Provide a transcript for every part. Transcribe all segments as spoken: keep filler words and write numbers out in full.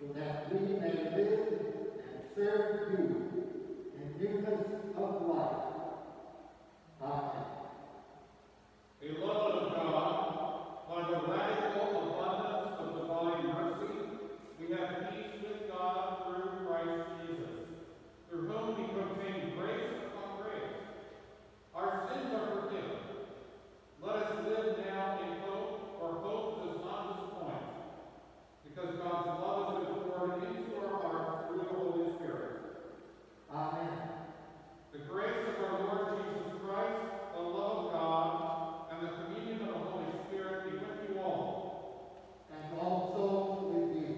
so that we may live and serve you in newness of life. Amen. Beloved of God, by the radical abundance of divine mercy, we have peace with God through Christ Jesus, through whom we obtain grace upon grace. Our sins are forgiven. Let us live now in hope, for hope does not disappoint, because God's love has been poured into our hearts through the Holy Spirit. Amen. The grace of our Lord Jesus Christ, the love of God, and the communion of the Holy Spirit be with you all. And also with you.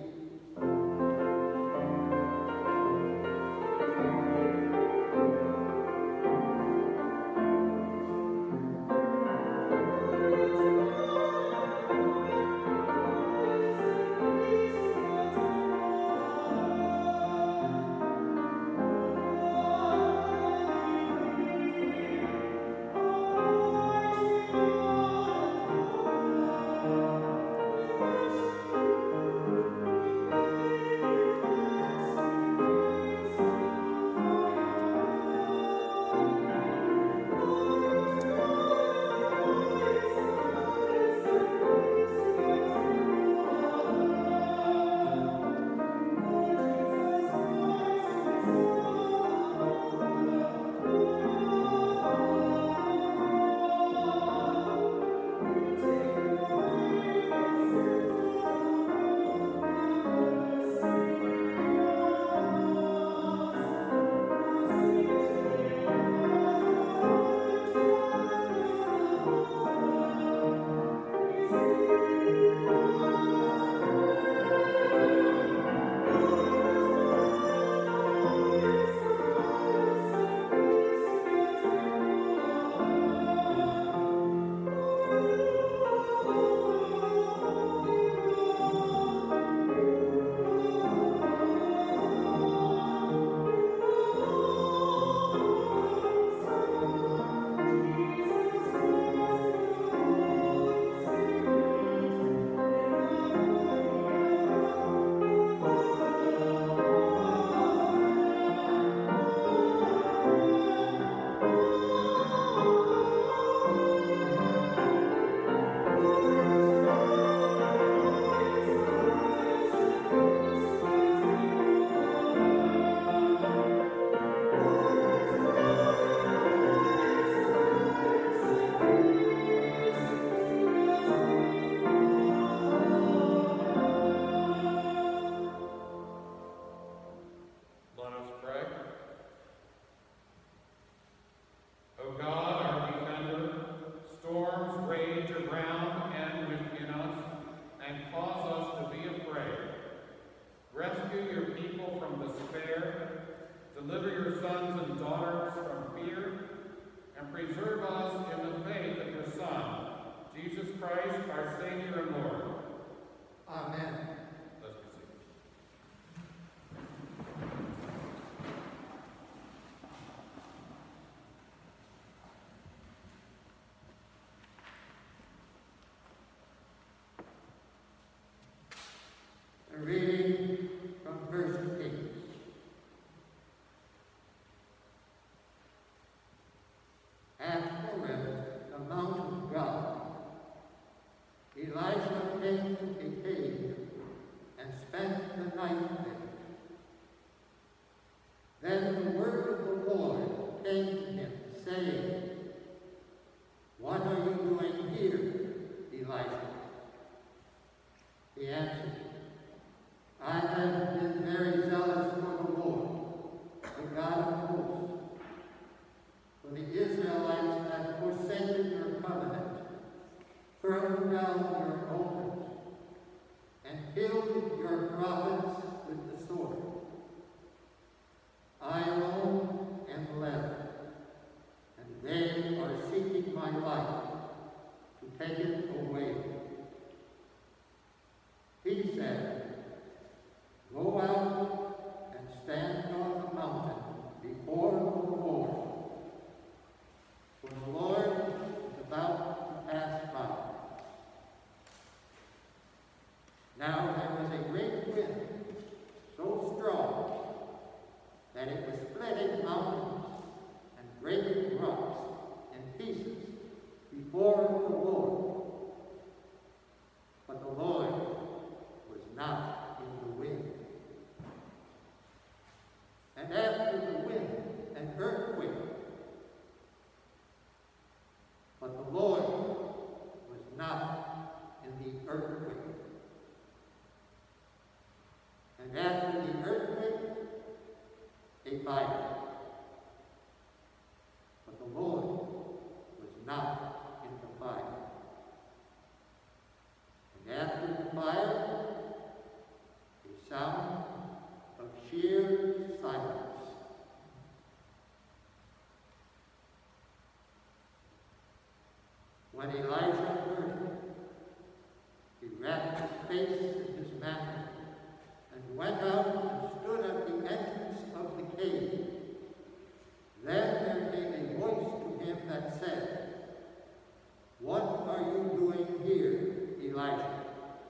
A reading from First Kings. At Horeb, the mount of God, Elijah came to a cave and spent the night there. Then the word of the Lord came to him, saying, "What are you doing here, Elijah?" He answered, "I have been very zealous for the Lord, the God of hosts. For the Israelites have forsaken your covenant, thrown down your altars, and killed your prophets with the sword. I alone am left, and they are seeking my life to take it away." He said, "Go out and stand on the mountain before the Lord, for the Lord is about to pass by." Now there was a great wind, strong that it was splitting mountains and breaking rocks in pieces before the Lord. But the Lord was not in the wind. And after the wind, an earthquake. But the Lord was not in the earthquake. And after the earthquake, a fire. But the Lord was not in the fire. And after the fire, a sound of sheer silence. When Elijah heard it, he wrapped his face in his mantle and went out and stood at the entrance of the cave. Then there came a voice to him that said, "What are you doing here, Elijah?"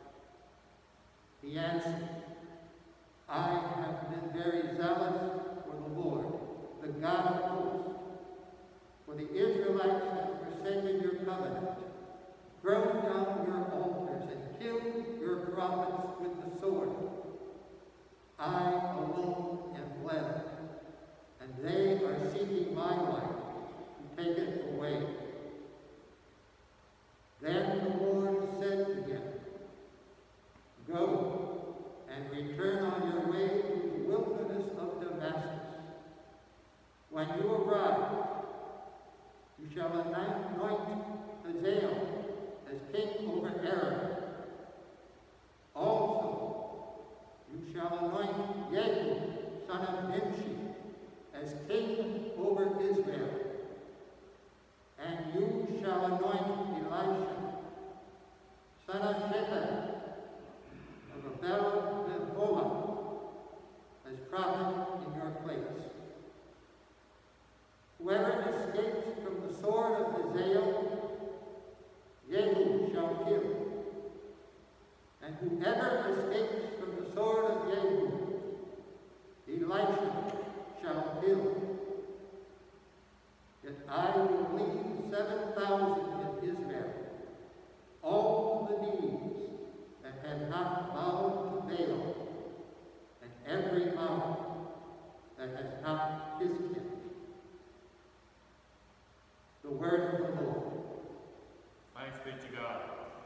He answered, "I have been very zealous for the Lord, the God of hosts. For the Israelites have forsaken your covenant, thrown down your altars, and killed your prophets with the sword. I alone am left, and they are seeking my life to take it away." Then the Lord said to him, "Go and return on your way to the wilderness of Damascus. When you arrive, you shall anoint Hazael as king over Aram. Also, you shall anoint Jehu, son of Nimshi, as king over Israel. And you shall anoint Elisha, son of Shaphat, of Abel-Meholah, as prophet in your place. Whoever escapes from the sword of Hazael, Jehu shall kill. And whoever escapes from the sword of Jehu, Elisha shall kill. Yet I will leave seven thousand in Israel, all the knees that have not bowed to Baal, and every mouth that has not kissed him." The word of the Lord. Thanks be to God.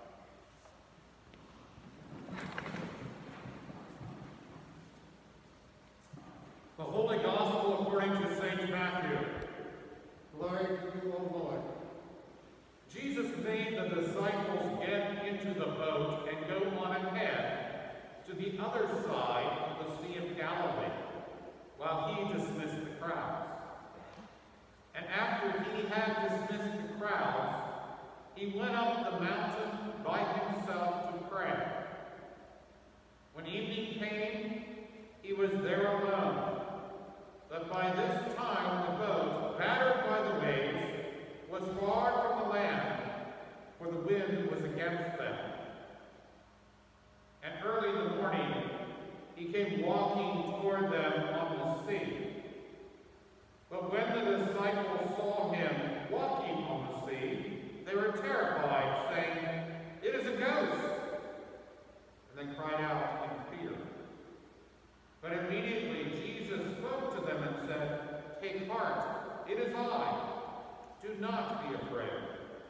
The Holy Gospel according to Saint Matthew. Glory to you, O Lord. Jesus made the disciples get into the boat and go on ahead to the other side of the Sea of Galilee, while he dismissed the crowds. And after he had dismissed the crowds, he went up the mountain by himself to pray. When evening came, he was there alone. But by this time the boat, battered by the waves, was far from the land, for the wind was against them. And early in the morning he came walking toward them on the sea. But when the disciples saw him walking on the sea, they were terrified, saying, "It is a ghost!" and they cried out in fear. But immediately Jesus spoke to them and said, "Take heart, it is I. Do not be afraid."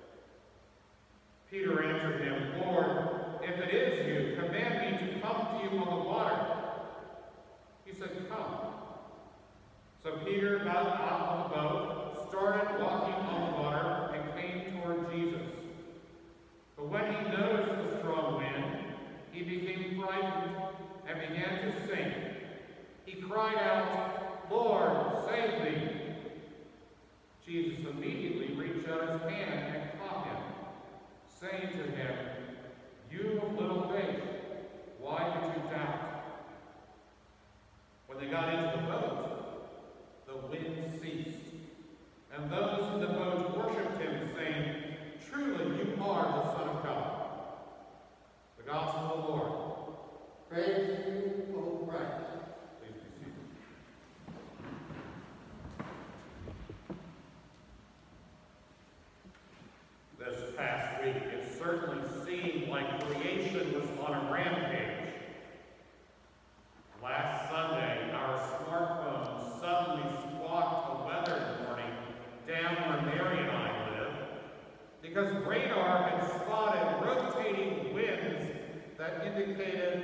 Peter answered him, "Lord, if it is you, command me to come to you on the water." He said, "Come." So Peter got out of the boat, started walking on the water, and came toward Jesus. But when he noticed the strong wind, he became frightened and began to sink. He cried out, "Lord, save me!" Jesus immediately reached out his hand and caught him, saying to him, "You of little faith, why did you doubt?" When they got into the boat, the wind ceased, and those in the boat worshipped him, saying, "Truly you are the Son of God." The Gospel of the Lord. Praise to you, O Christ. Please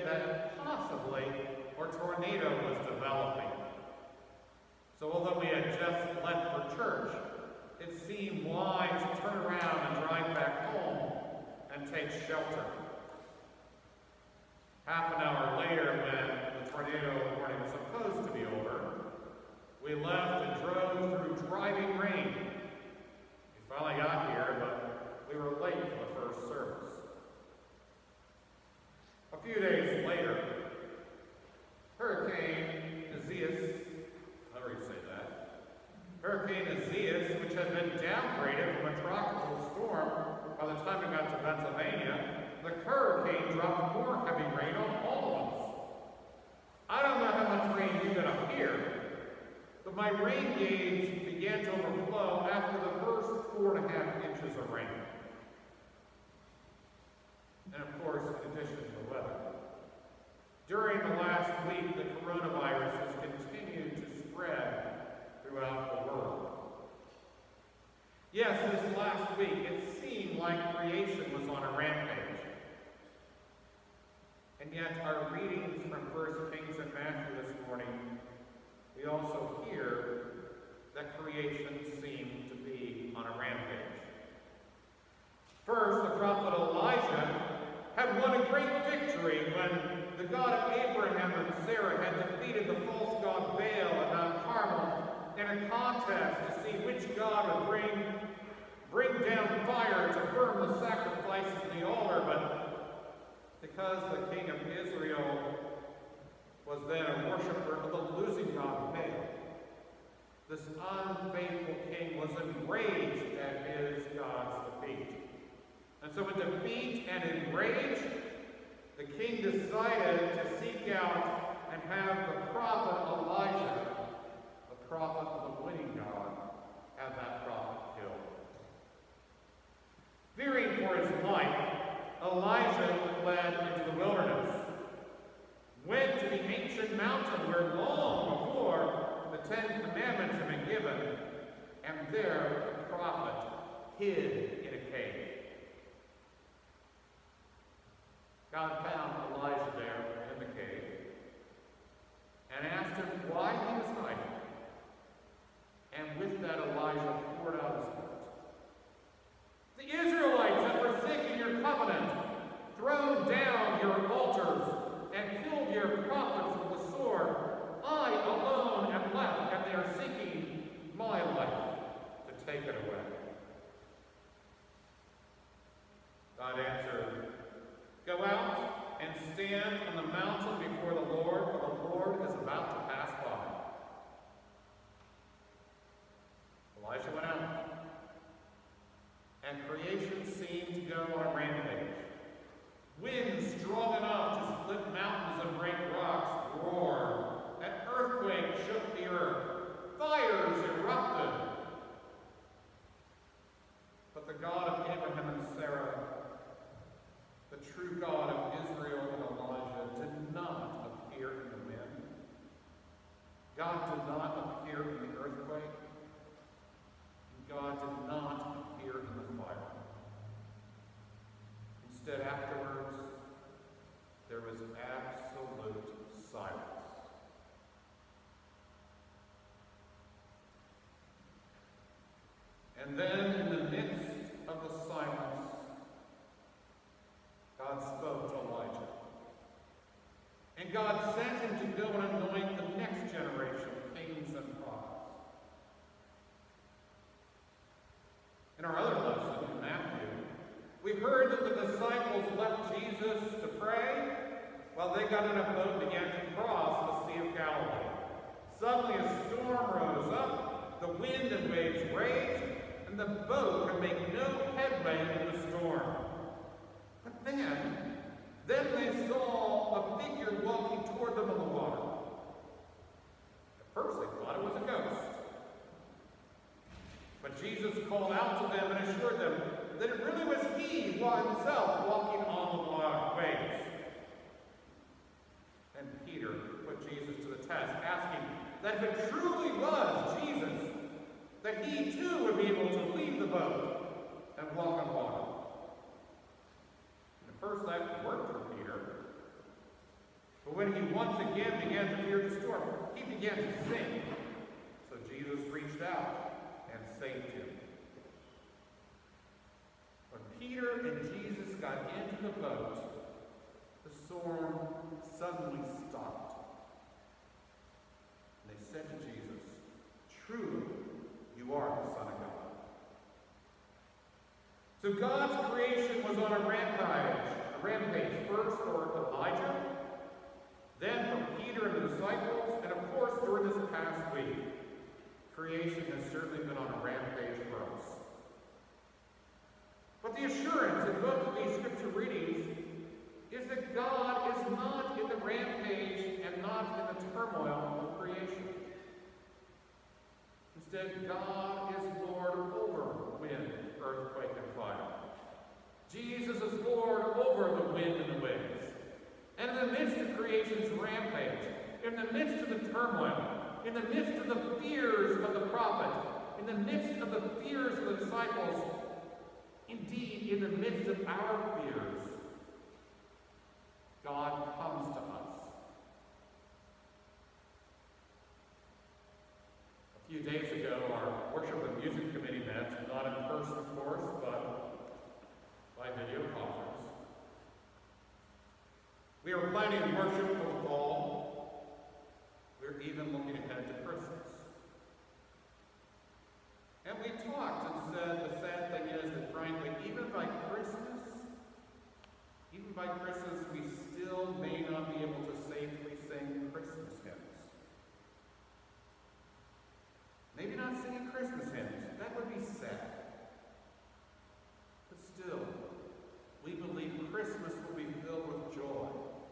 that possibly a tornado was developing. So although we had just left for church, it seemed wise to turn around and drive back home and take shelter. Half an hour later, when the tornado warning was supposed to be over, we left and drove through driving rain. We finally got here, but we were late for the first service. A few days later, Hurricane Isaias, however you say that, Hurricane Isaias, which had been downgraded from a tropical storm by the time it got to Pennsylvania, the hurricane dropped more heavy rain on all of us. I don't know how much rain you got up here, but my rain gauge began to overflow after the first four and a half inches of rain. And of course, in addition to the weather. During the last week, the coronavirus has continued to spread throughout the world. Yes, this last week, it seemed like creation was on a rampage. And yet, our readings from First Kings and Matthew this morning, we also hear that creation seemed to be on a rampage. First, the prophet Elijah had won a great victory when the God of Abraham and Sarah had defeated the false god Baal at Mount Carmel in a contest to see which god would bring, bring down fire to burn the sacrifices in the altar, but because the king of Israel was then a worshiper of the losing god Baal, this unfaithful king was enraged at his God's defeat. And so in defeat and in rage, the king decided to seek out and have the prophet Elijah, the prophet of the winning God, have that prophet killed. Fearing for his life, Elijah fled into the wilderness, went to the ancient mountain where long before the Ten Commandments had been given, and there the prophet hid in a cave. God found Elijah there in the cave and asked him why he was hiding. And with that, Elijah poured out his heart. The Israelites have forsaken your covenant, thrown down your altars, and killed your prophets with the sword. I alone am left, and they are seeking my life to take it away. God answered, go out and stand on the mountain before the Lord, for the Lord is about to pass by. Elijah went out, and creation seemed to go on a rampage. Winds strong enough to split mountains and break rocks roared. An earthquake shook the earth. Fires erupted. But the God of Abraham and Sarah, the true God of Israel and Elijah, did not appear in the wind. God did not appear in the earthquake. God did not appear in the fire. Instead, afterwards, there was absolute silence. And then, in the midst of the silence, God spoke to Elijah. And God sent him to go and anoint the next generation of kings and prophets. In our other lesson in Matthew, we heard that the disciples left Jesus to pray while they got in a boat and began to cross the Sea of Galilee. Suddenly a storm rose up, the wind and waves raged, and the boat could make no headway in the storm. But then, then they saw a figure walking toward them on the water. At first they thought it was a ghost. But Jesus called out to them and assured them that it really was he himself walking on the waves. And Peter put Jesus to the test, asking that if it truly was Jesus, that he too would be able to leave the boat and walk on water. And at first that worked for Peter, But when he once again began to fear the storm, he began to sink. So Jesus reached out and saved him. When Peter and Jesus got into the boat, the storm suddenly stopped. And they said to Jesus, "Truly, you are the Son of God." So God's creation was on a rampage. A rampage first for Elijah, then from Peter and the disciples, and of course during this past week. Creation has certainly been on a rampage for us. But the assurance in both of these scripture readings is that God is not in the rampage and not in the turmoil of creation. Instead, God is Lord over wind, earthquake, and fire. Jesus is Lord over the wind and the waves. And in the midst of creation's rampage, in the midst of the turmoil, in the midst of the fears of the prophet, in the midst of the fears of the disciples, indeed, in the midst of our fears, God comes to us. A few days ago, our worship and music committee met, not in person, of course, but by video conference. We were planning worship for the fall. We're even looking ahead to Christmas. And we talked and said the sad thing is that, frankly, even by Christmas, even by Christmas, we still may not be able to safely sing Christmas hymns. Maybe not singing Christmas hymns. That would be sad. But still, we believe Christmas will be filled with joy.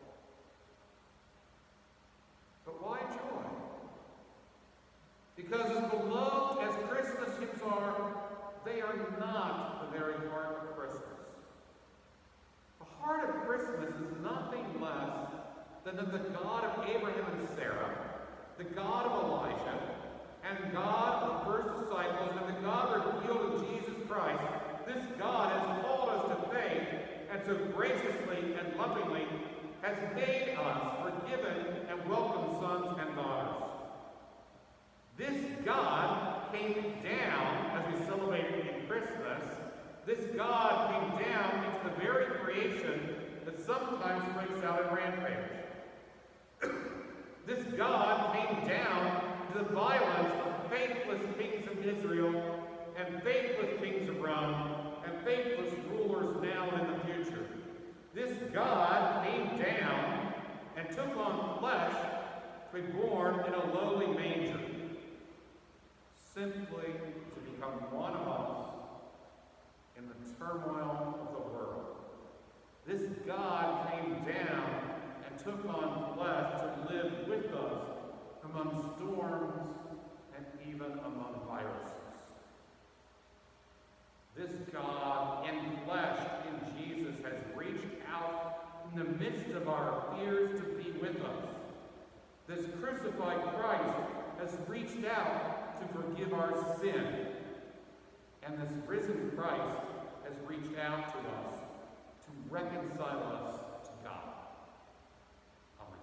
But why joy? Because as beloved as Christmas hymns are, they are not the very heart of Christmas. The heart of Christmas is nothing less than that the God of Abraham and Sarah, the God of Elijah, and God of the first disciples, and the God revealed in Jesus Christ, this God has called us to faith, and so graciously and lovingly has made us forgiven and welcome sons and daughters. This God came down, as we celebrated in Christmas, this God came down into the very creation that sometimes breaks out in rampage. This God came down to the violence of faithless kings of Israel and faithless kings of Rome and faithless rulers now and in the future. This God came down and took on flesh to be born in a lowly manger, simply to become one of us in the turmoil of the world. This God came down and took on flesh to live with us among storms and even among viruses. This God, enfleshed in Jesus, has reached out in the midst of our fears to be with us. This crucified Christ has reached out to forgive our sin. And this risen Christ has reached out to us to reconcile us to God. Amen.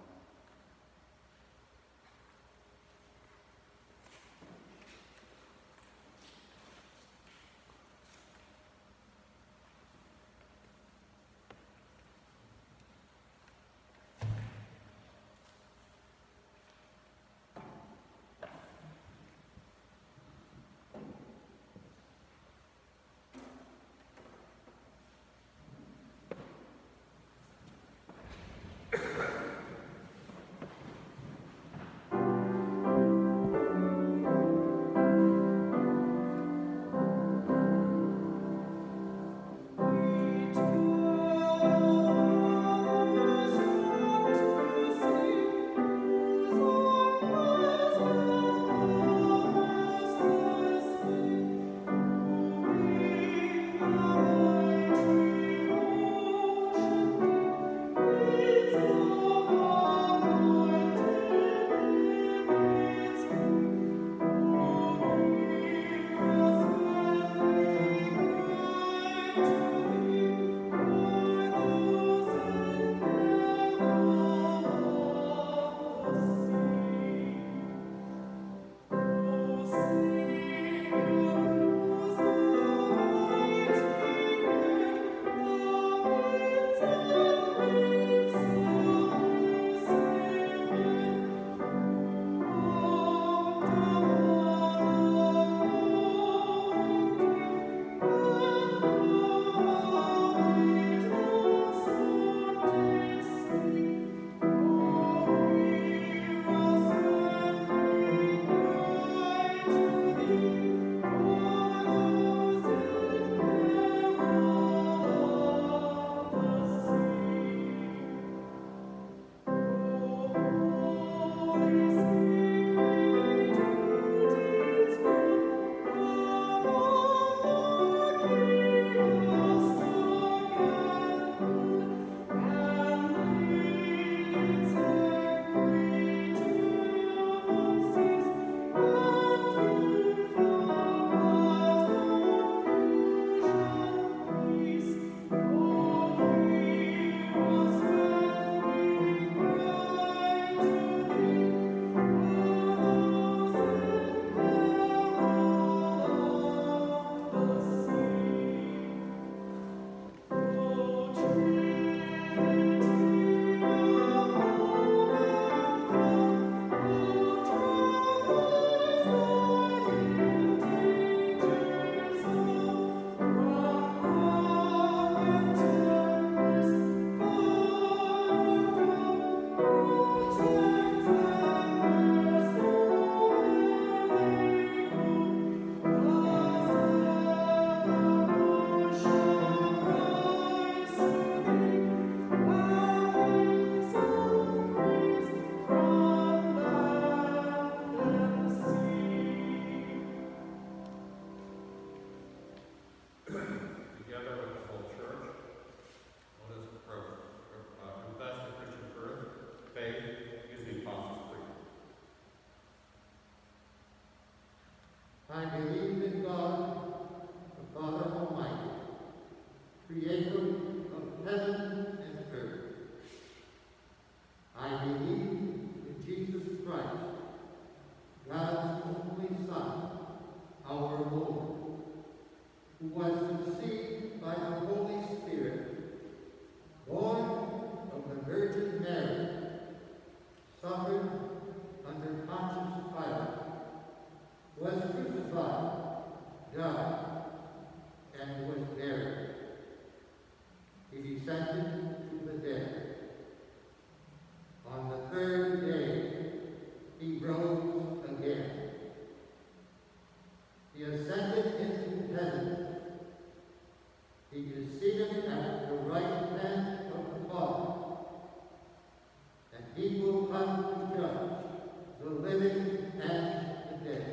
will come to judge the living and the dead.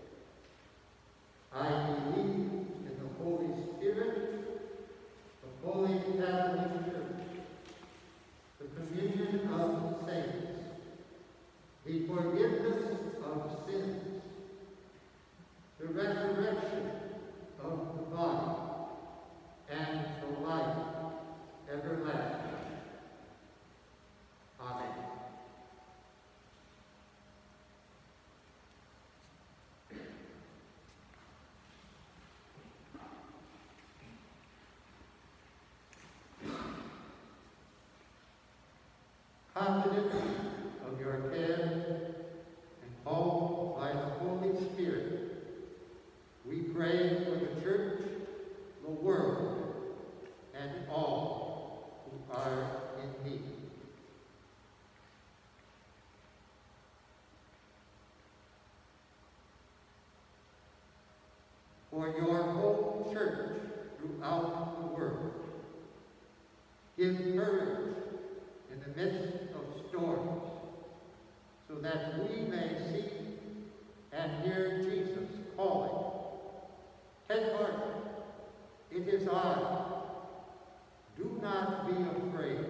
I believe in the Holy Spirit, the Holy Catholic Church, the communion of the saints, the forgiveness of sins, the resurrection of the body, and the life everlasting. Amen. Confident of your care and called by the Holy Spirit, we pray for the church, the world, and all who are in need. For your whole church throughout the world, give courage in the midst of storms, so that we may see and hear Jesus calling, "Take heart, it is I. Do not be afraid."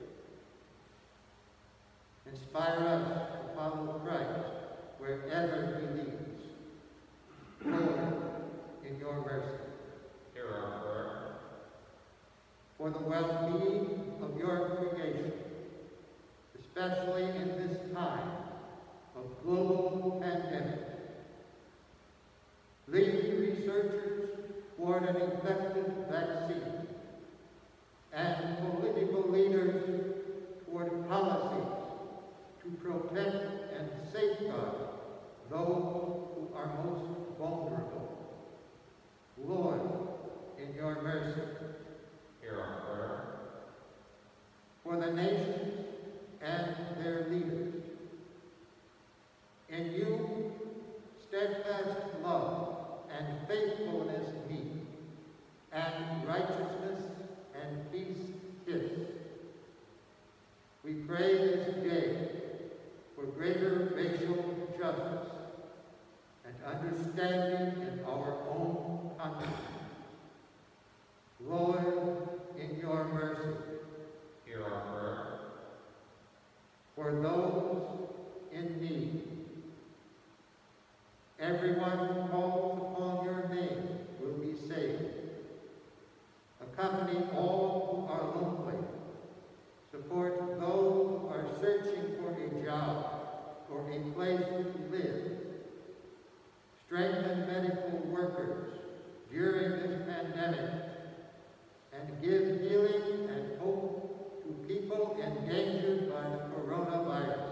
Inspire us to follow Christ wherever he leads. Lord, in your mercy, Hear our prayer. for the well-being of your creation, especially in this time of global pandemic. Lead researchers toward an effective vaccine, and political leaders toward policies to protect and safeguard those who are most vulnerable. Lord, in your mercy, Hear our prayer. for the nations and their leaders. In you, steadfast love and faithfulness meet, and righteousness and peace kiss. We pray this day for greater racial justice and understanding in our own country. Lord, in your mercy, Hear our prayer. for those in need. Everyone who calls upon your name will be saved. Accompany all who are lonely. Support those who are searching for a job or a place to live. Strengthen medical workers during this pandemic and give healing and hope to people endangered by the coronavirus.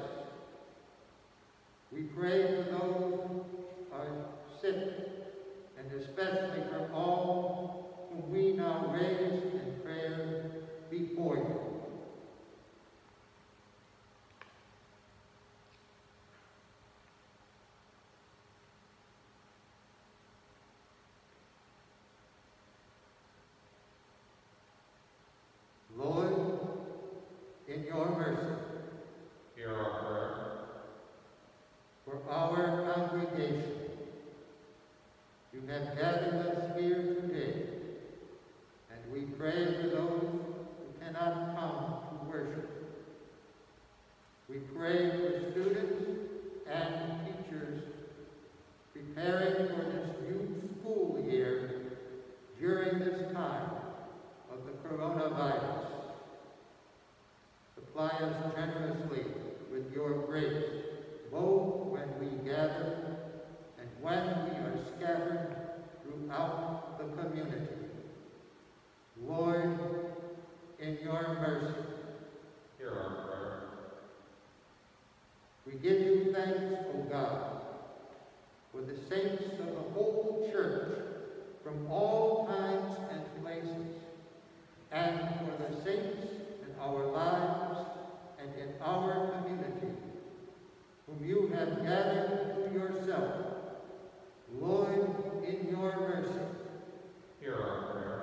We pray for those who are sick, and especially for all whom we now raise in prayer before you. Lord, in your mercy, Hear our prayer. for our congregation, you have gathered us here today, and we pray for those who cannot come to worship. We pray for students and teachers preparing for this new school year during this time of the coronavirus. Supply us generously with your grace, both when we gather and when we are scattered throughout the community. Lord, in your mercy, Hear our prayer. we give you thanks, O God, for the saints of the whole church from all times and places, and for the saints in our lives and in our community, whom you have gathered to yourself. Lord, in your mercy, Hear our prayer.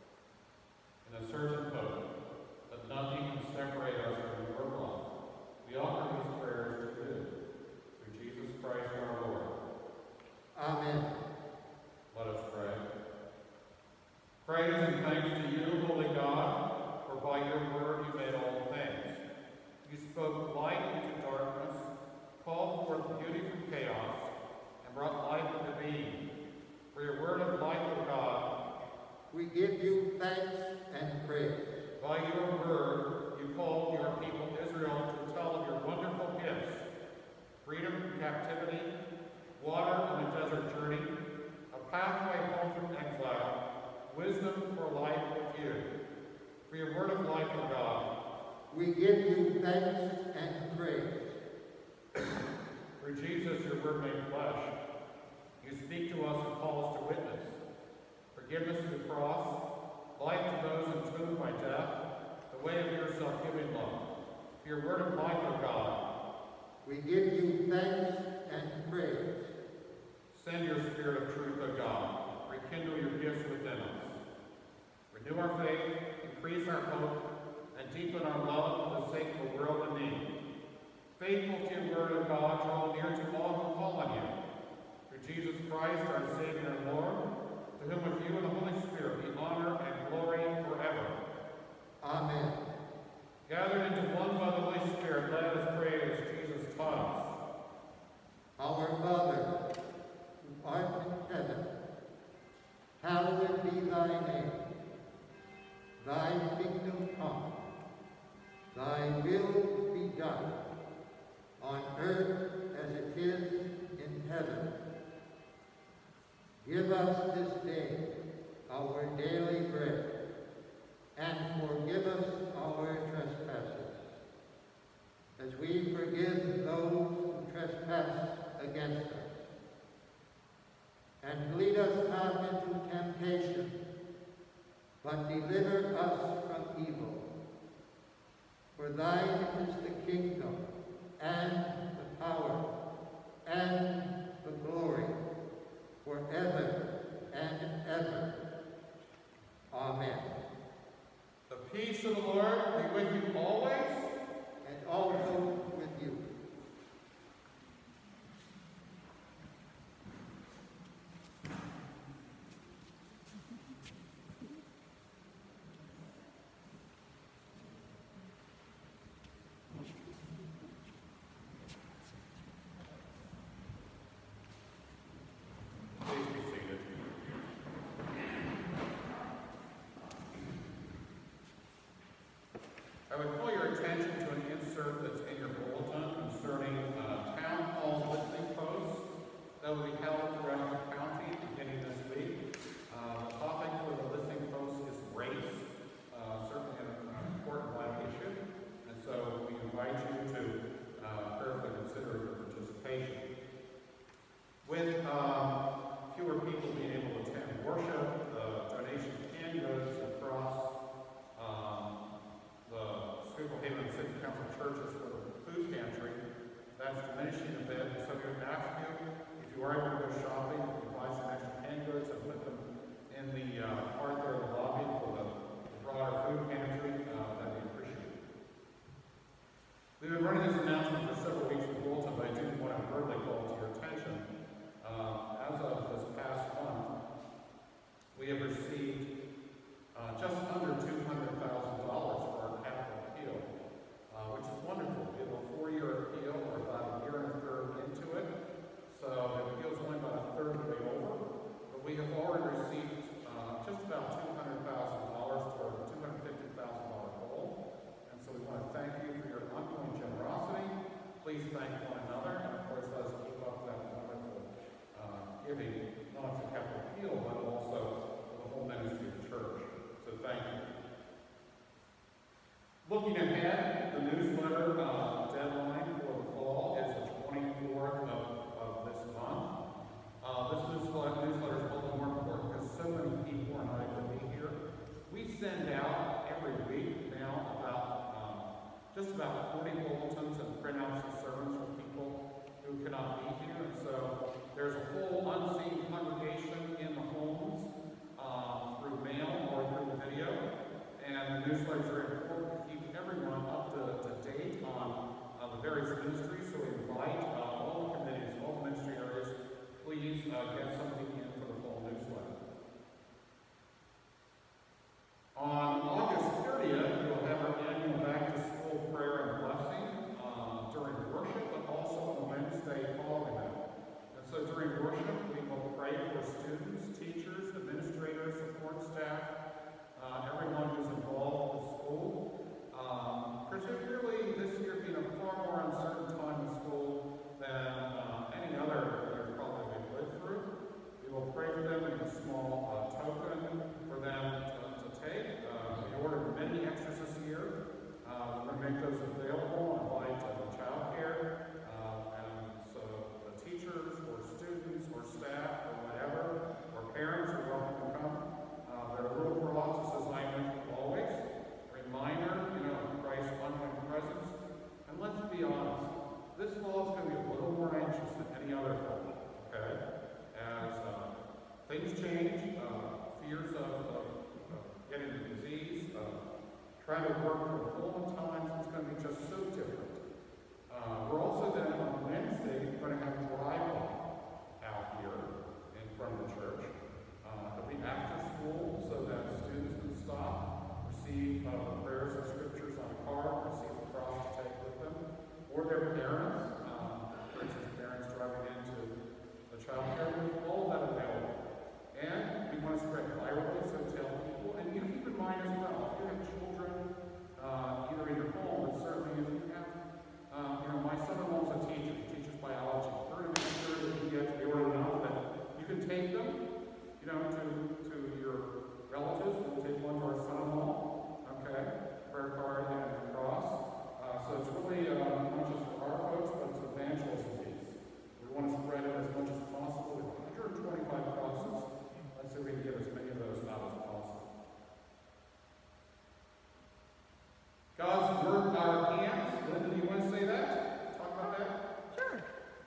In a certain hope that nothing can separate us from your love, we life of God. We give you thanks and praise. Through Jesus, your word made flesh, you speak to us and call us to witness. Forgiveness through the cross, life to those entombed by death, the way of your self-giving love. Your word of life, O God. We give you thanks and praise. Send your spirit of truth, O God. Rekindle your gifts within us. Renew our faith, increase our hope, and deepen our love for the sake of a world in need. Faithful to your word, O God, draw near to all who call on you. Through Jesus Christ, our Savior and Lord, to whom with you and the Holy Spirit be honor and glory forever. Amen. Gathered into one by the Holy Spirit, let us pray as Jesus taught us. Our Father, who art in heaven, hallowed be thy name. Thy kingdom come. Thy will be done, on earth as it is in heaven. Give us this day our daily bread, and forgive us our trespasses, as we forgive those who trespass against us. And lead us not into temptation, but deliver us from evil. For thine is the kingdom, and the power, and the glory, forever and ever. Amen. The peace of the Lord be with you always, And also with you. Please be seated. I would call your attention to an insert that's in your bulletin concerning uh, town hall listening posts that will be held throughout the county beginning this week. Uh, the topic for the listening post is race, uh, certainly an, an important life issue, and so we invite you to uh, prayerfully consider your participation. With um, fewer people being able to attend worship, the donation of canned goods across um, the Schuylkill Haven City Council churches for the food pantry, that's diminishing a bit. So we would ask you, if you are able to go shopping, if you buy some extra canned goods and put them in the uh, part there in the lobby for the, the broader food pantry, uh, that'd be appreciated. We've been running this announcement for several weeks in the bulletin, but I do want to verbally call to your attention. Uh, as of this past month, we have received uh, just under two hundred thousand dollars for our capital appeal, uh, which is wonderful. We have a four-year appeal. We're about a year and a third into it, so the appeal is only about a third of the way over. But we have already received uh, just about two hundred thousand dollars toward a two hundred fifty thousand dollars goal, and so we want to thank you for your ongoing generosity. Please thank one another, and of course, let us keep up that wonderful uh, giving, not to capital appeal, but also for the whole ministry of the church. So thank you. Looking ahead, the newsletter uh, deadline for the fall is the twenty-fourth of, of this month. Uh, this newsletter, newsletter is a little more important because so many people are not able to be here. We send out every week now about um, just about forty bulletins and printouts and sermons for people who cannot be here. And so there's a whole unseen congregation in the homes um, through mail or through video. And the newsletters are important to keep everyone up to, to date on uh, the various ministries. So we invite uh, all the committees, all the ministry areas, please uh, get something in for the fall newsletter. On August thirtieth, we'll have our annual back-to-school prayer and blessing um, during worship, but also on Wednesday following that. And so during worship, we will pray for students, teachers, administrators, support staff, uh, everyone who's involved with school. Um, particularly this year being a far more uncertain time of this fall is going to be a little more anxious than any other fall, okay? As uh, things change, uh, fears of, of, of getting the disease, uh, trying to work from home at times, it's going to be just so different. Uh, we're also then on Wednesday going to have drive-by out here in front of the church. Uh, it'll be after school so that students can stop, receive uh, the prayers and scriptures on a card, receive the cross to take with them, or their parents, um, for instance, parents driving into the child care room, all of that available. And we want to spread virally, so tell people, and you keep in mind as well, if you have children, uh, either in your home, but certainly if you have, uh, you know, my son-in-law is a teacher, he teaches biology. We're going to make sure that he gets the order enough that you can take them, you know, to, to your relatives. We'll take one to our son-in-law, okay, prayer card and the cross. Uh, so it's really uh, not just for our folks, but it's evangelism piece. We want to spread it as much as possible. We have one hundred twenty-five crosses. Let's see if we can get as many of those out as possible. God's work our hands. Linda, do you want to say that? Talk about that? Sure.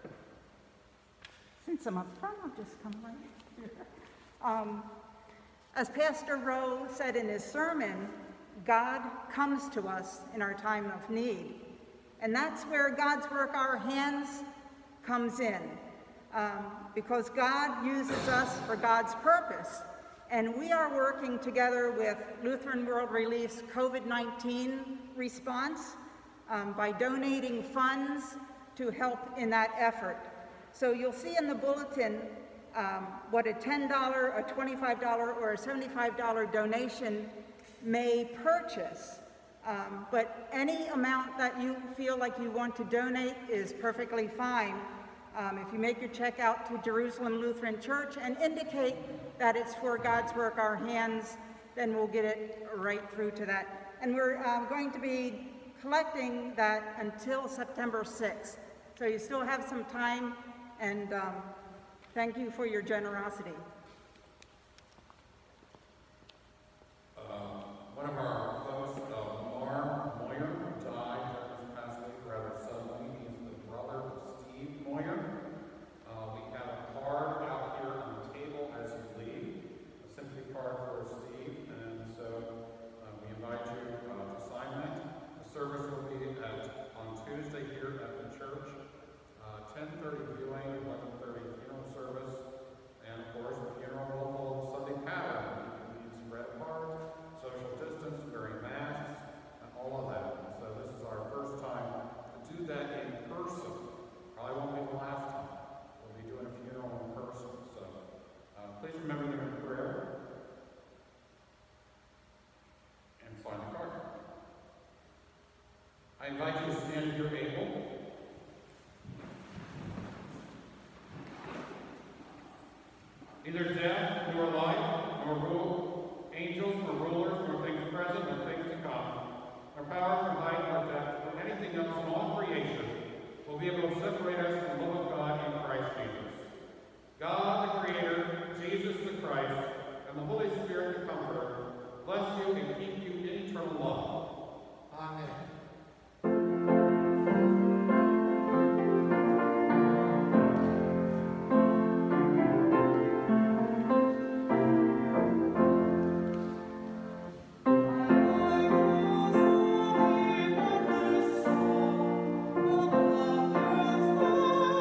Since I'm up front, I'll just come right here. Um, as Pastor Rowe said in his sermon, God comes to us in our time of need. And that's where God's work our hands comes in. Um, because God uses us for God's purpose. And we are working together with Lutheran World Relief's COVID nineteen response um, by donating funds to help in that effort. So you'll see in the bulletin um, what a ten dollar, a twenty-five dollar, or a seventy-five dollar donation may purchase. Um, but any amount that you feel like you want to donate is perfectly fine. Um, if you make your check out to Jerusalem Lutheran Church and indicate that it's for God's work our hands, then we'll get it right through to that. And we're um, going to be collecting that until September sixth. So you still have some time, and um, thank you for your generosity. Uh, one of our folks, uh, Mar Moyer, died this past week rather suddenly. He's the brother of Steve Moyer. Uh, we have a card out here on the table as you leave, a sympathy card for Steve, and so uh, we invite you uh, to sign that. The service will be at, on Tuesday here at the church, uh, ten thirty viewing, eleven thirty funeral service, and of course the funeral will follow Sunday pattern. We need spread apart, social distance, wearing masks, and all of that. And so this is our first time to do that in person. Probably won't be the last time. We'll be doing a funeral in person. So uh, please remember them in prayer and sign the card. I invite you to stand if you're able. Neither death, nor life, nor rule, angels, nor rulers, nor things present, nor things to come, nor power from height, nor depth, nor anything else in all creation will be able to separate us from the love of God in Christ Jesus. God, the Creator, Jesus the Christ, and the Holy Spirit, the Comforter, bless you and keep you in eternal love. Amen. Oh,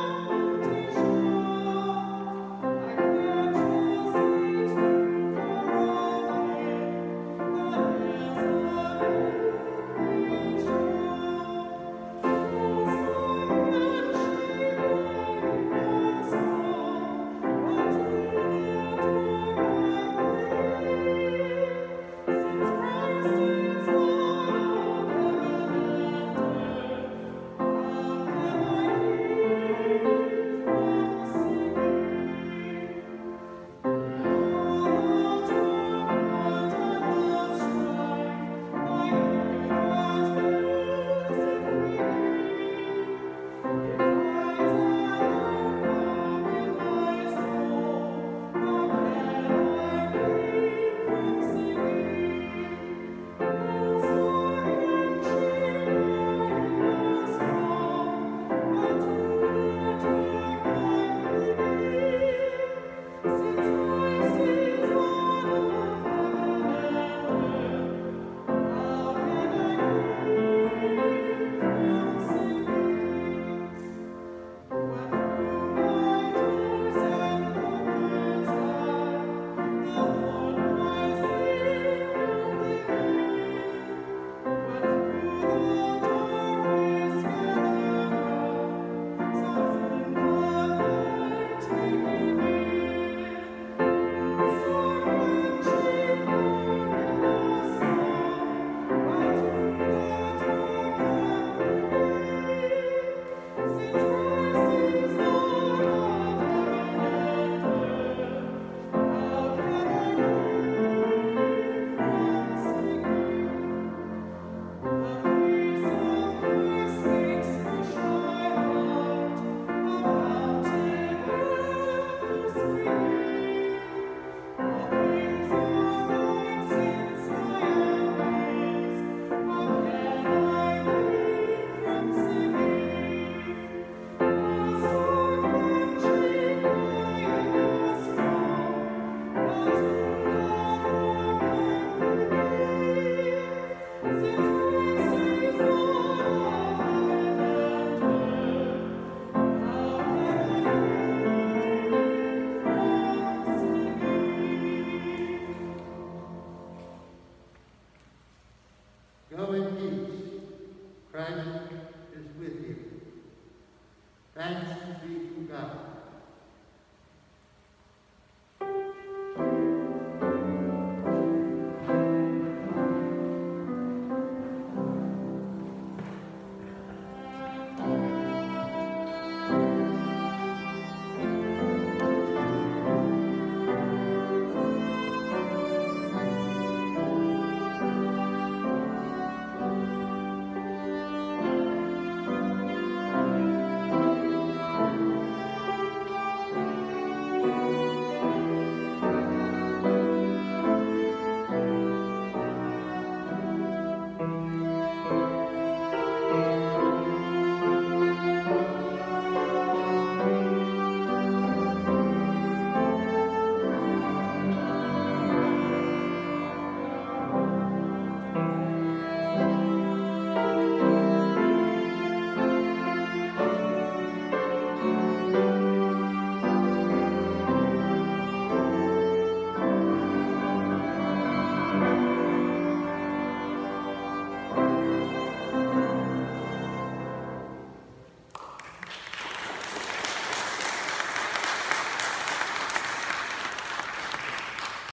Go in peace. Christ is with you. Thanks be to God.